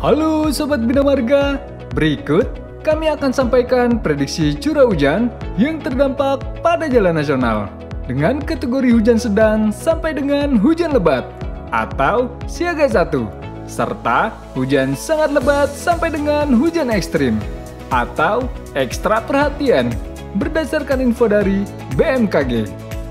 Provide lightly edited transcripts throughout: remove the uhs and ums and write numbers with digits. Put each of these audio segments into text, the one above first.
Halo Sobat Bina Marga, berikut kami akan sampaikan prediksi curah hujan yang terdampak pada jalan nasional dengan kategori hujan sedang sampai dengan hujan lebat atau siaga 1, serta hujan sangat lebat sampai dengan hujan ekstrim atau ekstra perhatian berdasarkan info dari BMKG.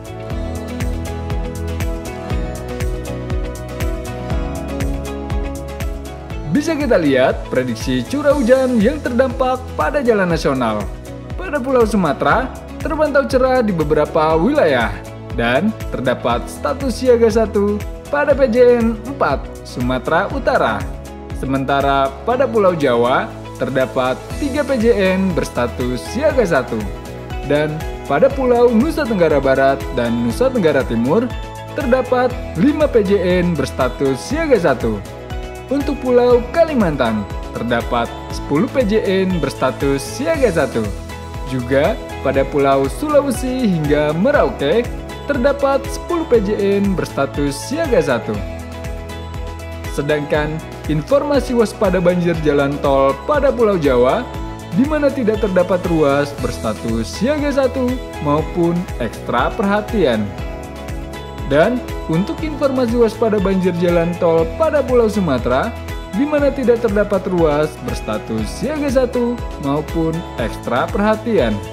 Bisa kita lihat prediksi curah hujan yang terdampak pada jalan nasional. Pada Pulau Sumatera, terpantau cerah di beberapa wilayah dan terdapat status siaga 1 pada PJN 4 Sumatera Utara. Sementara pada Pulau Jawa, terdapat 3 PJN berstatus siaga 1. Dan pada Pulau Nusa Tenggara Barat dan Nusa Tenggara Timur, terdapat 5 PJN berstatus siaga 1. Untuk Pulau Kalimantan, terdapat 10 PJN berstatus siaga 1. Juga pada Pulau Sulawesi hingga Merauke, terdapat 10 PJN berstatus siaga 1. Sedangkan informasi waspada banjir jalan tol pada Pulau Jawa, di mana tidak terdapat ruas berstatus siaga 1 maupun ekstra perhatian. Dan untuk informasi waspada banjir jalan tol pada Pulau Sumatera, di mana tidak terdapat ruas berstatus siaga 1 maupun ekstra perhatian.